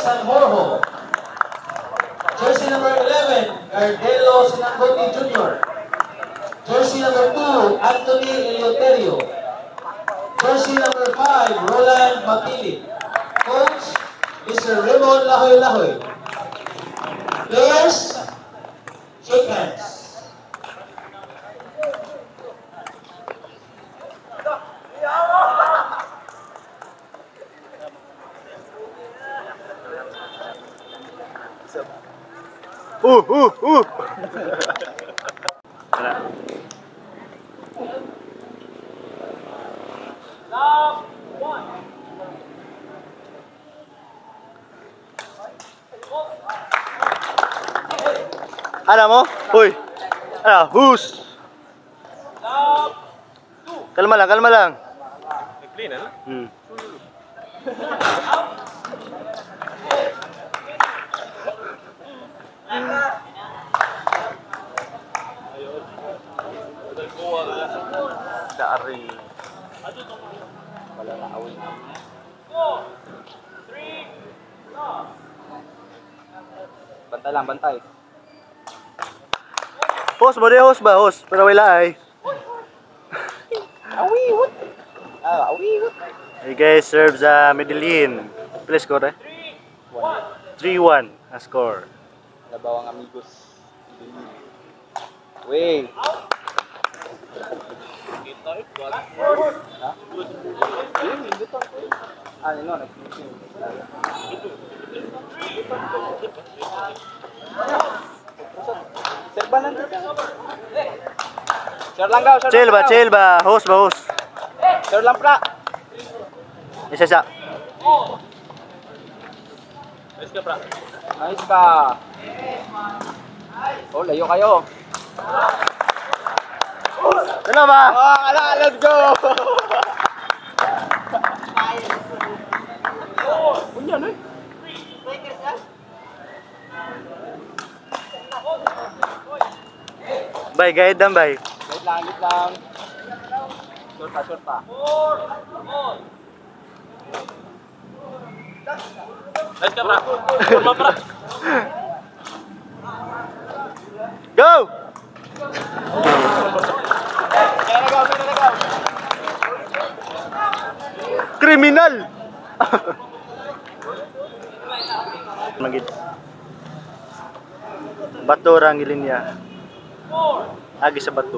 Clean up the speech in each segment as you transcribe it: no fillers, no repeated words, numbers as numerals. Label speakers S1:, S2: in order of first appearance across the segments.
S1: Sanjorjo. Jersey number 11, Gardelo Sinangote Jr. Jersey number 2, Anthony Eleuterio. Jersey number 5, Roland Mapili. Coach, Mr. Raymond Lahoy Lahoy. Players, shake hands.
S2: Ada mo? Uy. Ada, hus. Kalma lang, kalma lang.
S3: Clean, ano?
S2: Dari.
S3: Wala na awin. Bantay lang, bantay.
S2: Host ba? Host ba? Host. Pero wala ay.
S3: Awiwot. Awiwot.
S2: Hey guys, serve sa Medellin. Please score eh. 3-1 ang score.
S3: Labaw ang amigos. Wey.
S2: Chill ba? Host ba? Host.
S3: Sir lang pra.
S2: Isa.
S3: Nice ka pra. Nice ka. Oh, layo kayo.
S2: Ano ba?
S3: Oh, let's go. Punya nih.
S2: Bay, guide lang bay.
S3: Langit lang. Short pa. Nice ka pra. Forma pra.
S2: Go! Kriminal! Magit. Bato orang ilinya. Agi sa bato.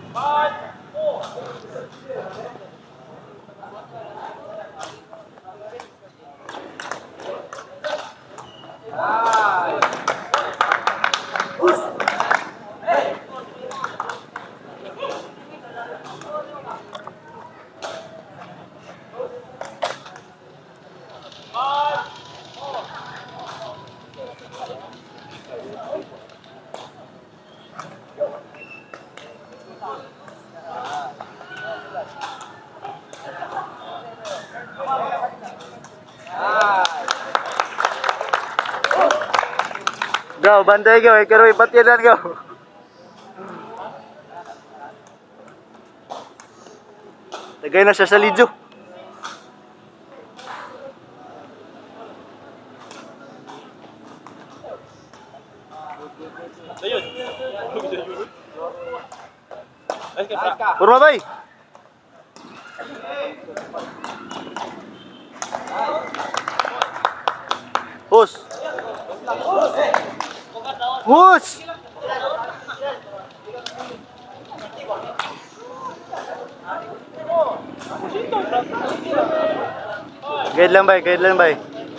S2: Go, bantay go, ikaroy patilan go. Tagay na siya sa lidyo. Purma bay. Hus. Hus. Guide lang bay, guide lang bay.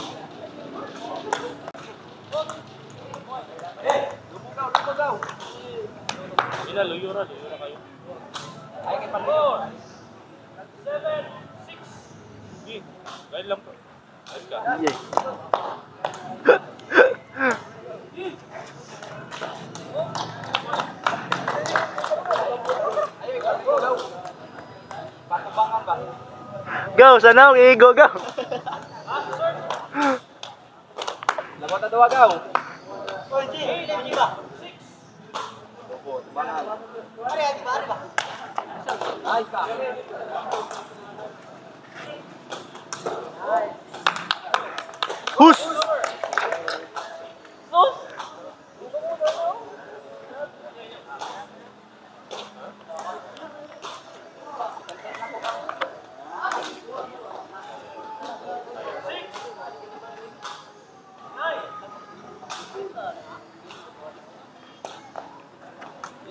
S3: Luyo ra kayo. Ay, kay pa 7, 6. Guide lang po. Nice ka.
S2: Go, sana igo go.
S3: Labot na duwa gaw. Nice ka.
S2: Hus.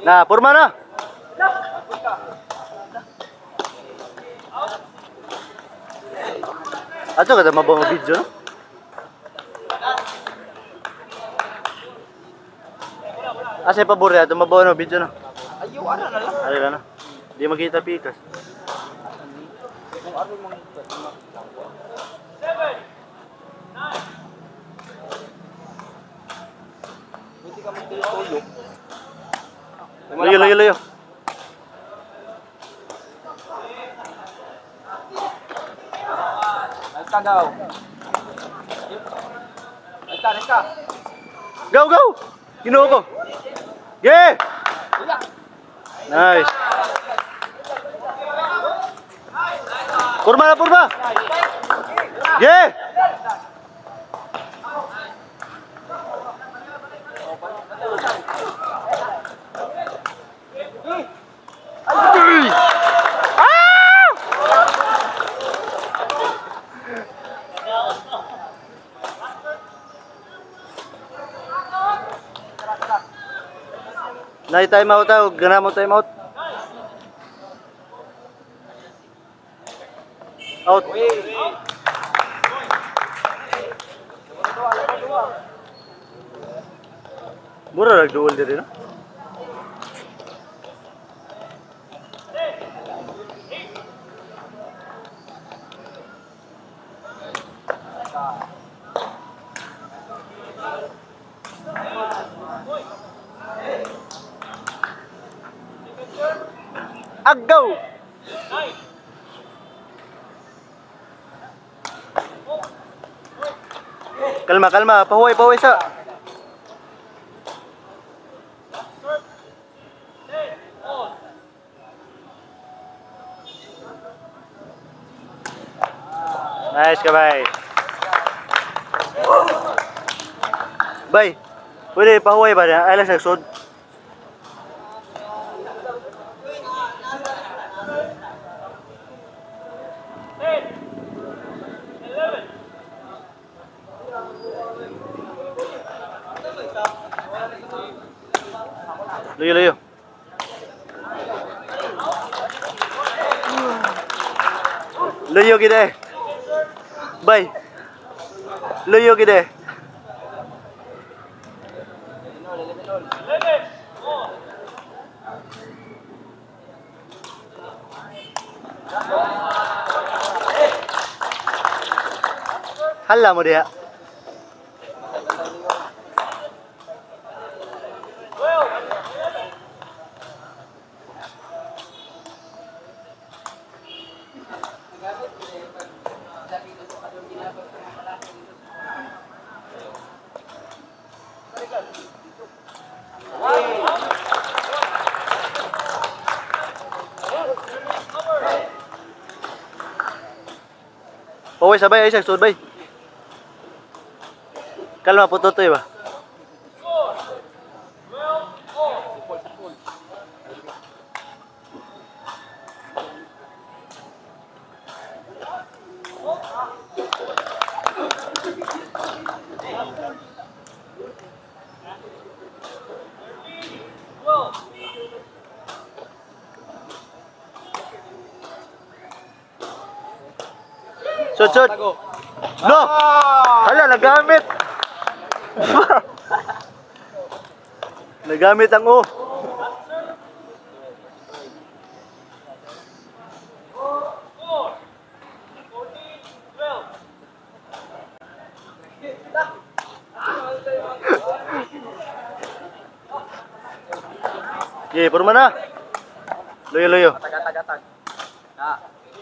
S2: Nah, purma na. Ato kada mabaw nga video, no? Asa pabor ya, mabaw na video, no?
S3: Ayaw, ano na lang.
S2: Ari lang, no? Di makita pikas.
S3: Kung ano mong... Buti ka mong tulog.
S2: Layo, layo, layo.
S3: Nice ka daw. Nice ka.
S2: Go, go! Kinuha ko. Yeah! Nice. Purma na, purma! Yeah! Ay! Ah! Nai time out daw, gana mo time out. Out. Mura lang duel diri, no? Agaw! Kalma, kalma. Pahuway, pahuway sa. Nice ka, bay. Bay, pwede pahuway ba niya? Ay lang nagsud. Layo, layo. Layo kita eh. Bay. Layo kita eh. Hala mo dia. Pawai sabay ay sagsud bay. Kalma po totoy ba? Sud. No! Hala, nagamit! Nagamit ang O. Purma na. Loyo, loyo.
S3: Gatag. Na.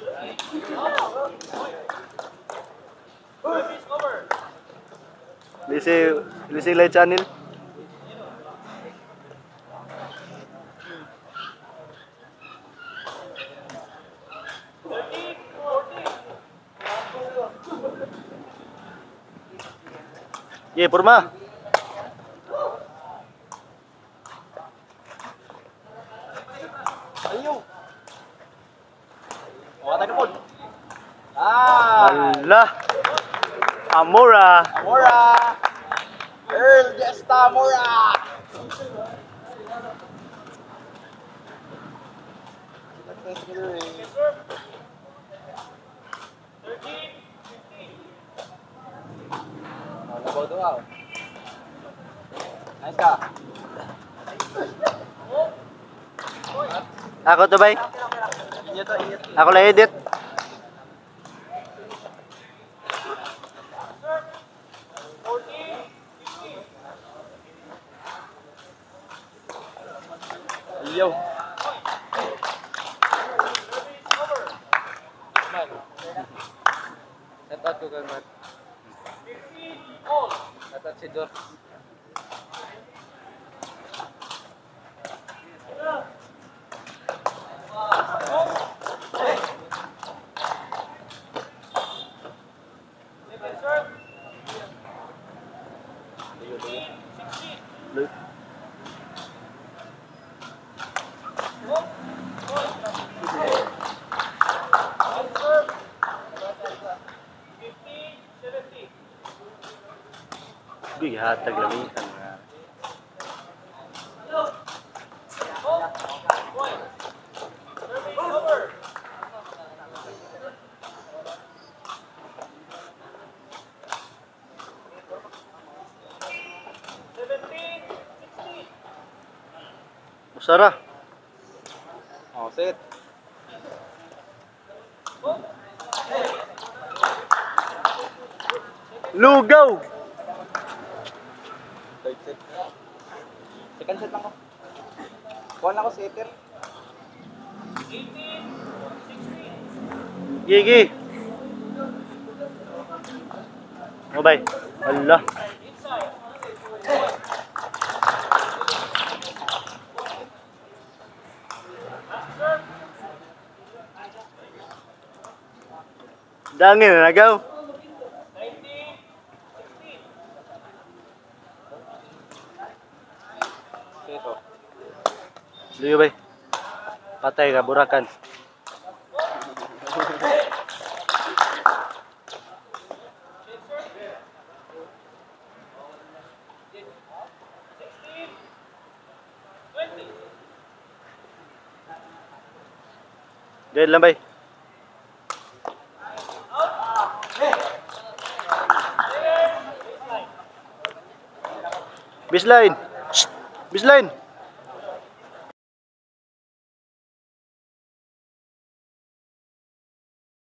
S2: Lisi light channel. Purma.
S3: Ayaw. Wala tayo po.
S2: Allah. Amora.
S3: Earl Gesta Mora. practice nyo eh. Oh, labaw daw ako. Nice ka.
S2: Ako to bay.
S3: Inyo to, inyo to.
S2: Ako lang edit.
S3: Yo. Set out ko kay Mark. Set out si Dor.
S2: Hatag lamitan nga. Usara.
S3: Oh, set.
S2: Lugaw.
S3: Third set. Second set lang ko. Kuha lang ako setter.
S2: Gigi. Oh bay. Allah. Dangin na nagaw.
S3: Seto.
S2: Luyo bay. Patay ka burakan. Dead lang bay. Baseline. Baseline.